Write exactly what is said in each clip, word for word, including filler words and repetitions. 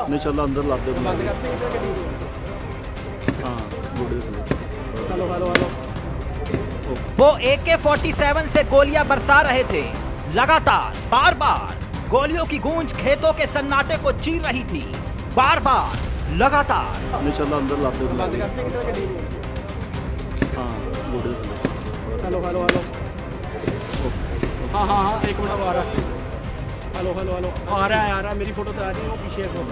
नहीं चलो अंदर ला दे। बंद करते हैं इधर गड्डी। हाँ हेलो हेलो हेलो। वो ए के फोर्टी सेवन से गोलियां बरसा रहे थे। लगातार बार बार गोलियों की गूंज खेतों के सन्नाटे को चीर रही थी। बार बार लगातार। नहीं चलो अंदर ला दे। बंद करते हैं इधर गड्डी। हाँ हेलो हेलो हेलो। हाँ हाँ हाँ एक मिनट आ रहा है। हेलो हेलो हेलो आ रहा है आ रहा है मेरी फोटो तो आ रही है वो पीछे है।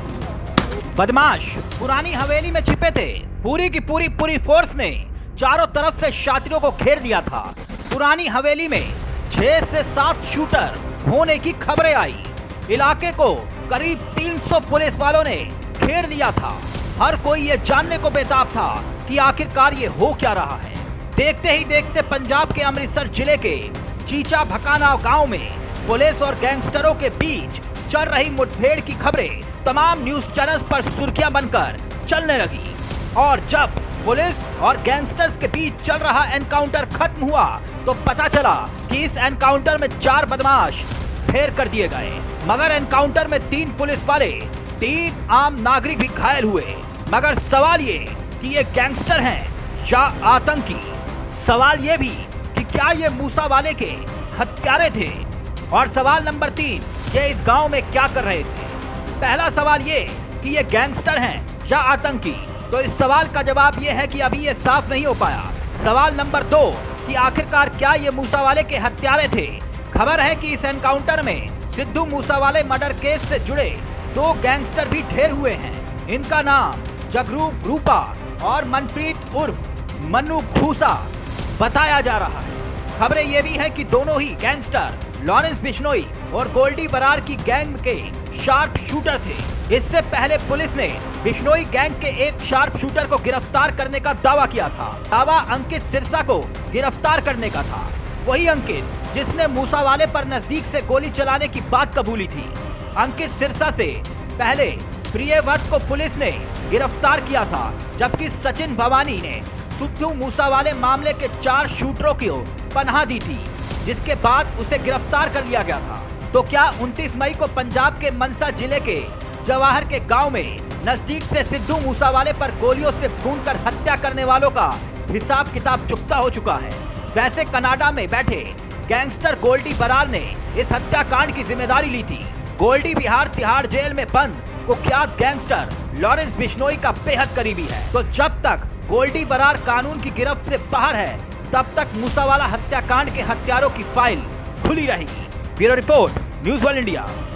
बदमाश पुरानी हवेली में छिपे थे। पूरी की पूरी पूरी फोर्स ने चारों तरफ से शातिरों को घेर लिया था। पुरानी हवेली में छह से सात शूटर होने की खबरें आई। इलाके को करीब तीन सौ पुलिस वालों ने घेर लिया था। हर कोई ये जानने को बेताब था कि आखिरकार ये हो क्या रहा है। देखते ही देखते पंजाब के अमृतसर जिले के चीचा भकाना गांव में पुलिस और गैंगस्टरों के बीच चल रही मुठभेड़ की खबरें तमाम न्यूज चैनल्स पर सुर्खियां बनकर चलने लगी। और जब पुलिस और गैंगस्टर्स के बीच चल रहा एनकाउंटर खत्म हुआ तो पता चला कि इस एनकाउंटर में चार बदमाश ढेर कर दिए गए। मगर एनकाउंटर में तीन पुलिस वाले, तीन आम नागरिक भी घायल हुए। मगर सवाल ये कि ये गैंगस्टर हैं या आतंकी। सवाल ये भी कि क्या ये मूसा वाले के हत्यारे थे। और सवाल नंबर तीन, ये इस गांव में क्या कर रहे थे। पहला सवाल ये कि ये गैंगस्टर हैं या आतंकी, तो इस सवाल का जवाब ये है कि अभी ये साफ नहीं हो पाया। सवाल नंबर दो कि आखिरकार क्या ये मूसा वाले के हत्यारे थे। खबर है कि इस एनकाउंटर में सिद्धू मूसा वाले मर्डर केस से जुड़े दो गैंगस्टर भी ढेर हुए हैं। इनका नाम जगरूप रूपा और मनप्रीत उर्फ मन्नू खूसा बताया जा रहा है। खबरें ये भी हैं कि दोनों ही गैंगस्टर लॉरेंस बिश्नोई और गोल्डी बरार की गैंग के शार्प शूटर थे। इससे पहले पुलिस ने बिश्नोई गैंग के एक शार्प शूटर को गिरफ्तार करने का दावा किया था। दावा अंकित सिरसा को गिरफ्तार करने का था। वही अंकित जिसने मूसा वाले पर नजदीक से गोली चलाने की बात कबूली थी। अंकित सिरसा से पहले प्रियव्रत को पुलिस ने गिरफ्तार किया था, जबकि सचिन भवानी ने सिद्धू मूसा वाले मामले के चार शूटरों को पनाह दी थी, जिसके बाद उसे गिरफ्तार कर लिया गया था। तो क्या उनतीस मई को पंजाब के मनसा जिले के जवाहर के गांव में नजदीक से सिद्धू मूसा वाले पर गोलियों से भूनकर हत्या करने वालों का हिसाब किताब चुकता हो चुका है। वैसे कनाडा में बैठे गैंगस्टर गोल्डी बरार ने इस हत्याकांड की जिम्मेदारी ली थी। गोल्डी बिहार तिहाड़ जेल में बंद कुख्यात गैंगस्टर लॉरेंस बिश्नोई का बेहद करीबी है। तो जब तक गोल्डी बरार कानून की गिरफ्त से बाहर है, तब तक मूसावाला हत्याकांड के हत्यारों की फाइल खुली रहेगी। Bureau report, news world India.